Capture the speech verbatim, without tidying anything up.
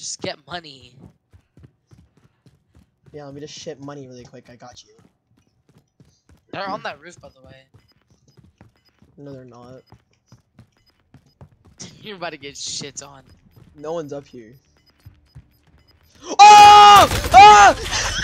Just get money. Yeah, let me just ship money really quick. I got you. They're on that roof, by the way. No, they're not. You're about to get shit on. No one's up here. Oh! Ah!